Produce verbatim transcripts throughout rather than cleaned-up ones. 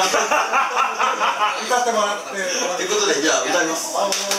歌ってもらってということで、じゃあ歌います。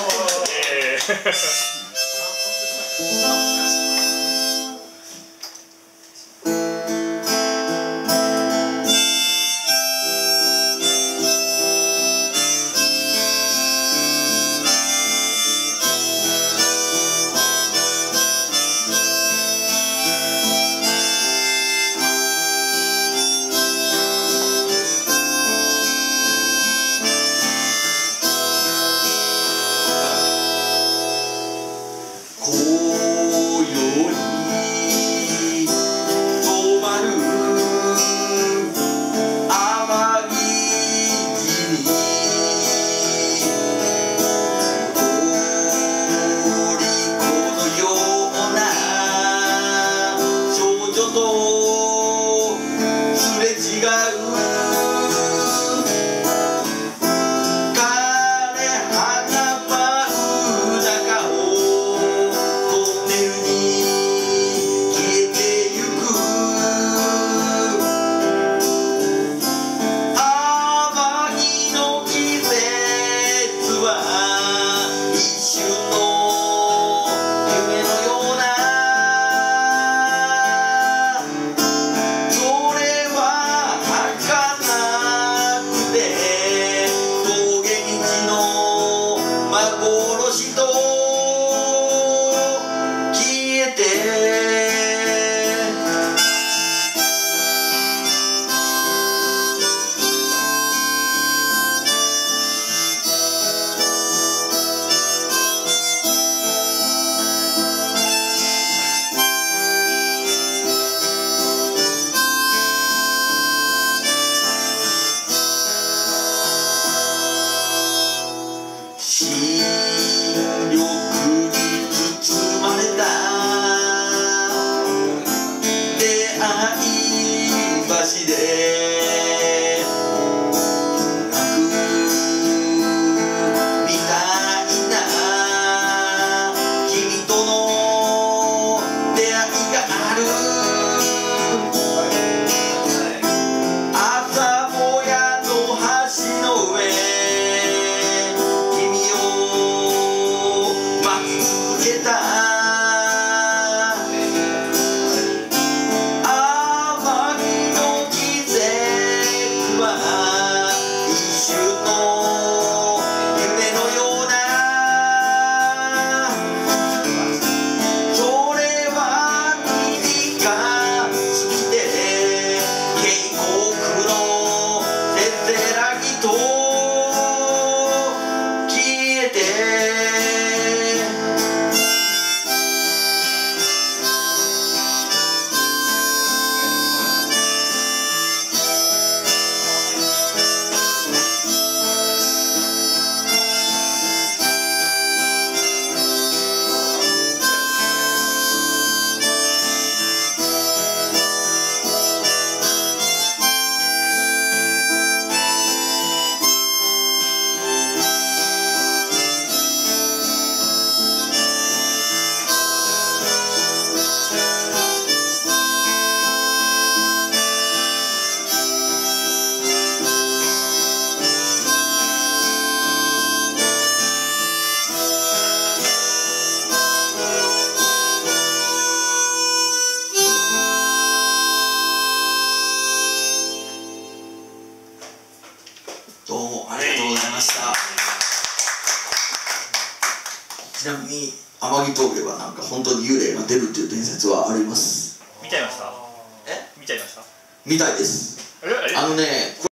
どうもありがとうございました。ちなみに天城峠はなんか本当に幽霊が出るっていう伝説はあります。 見ちゃいました？ え？ 見ちゃいました？ みたいです。あのね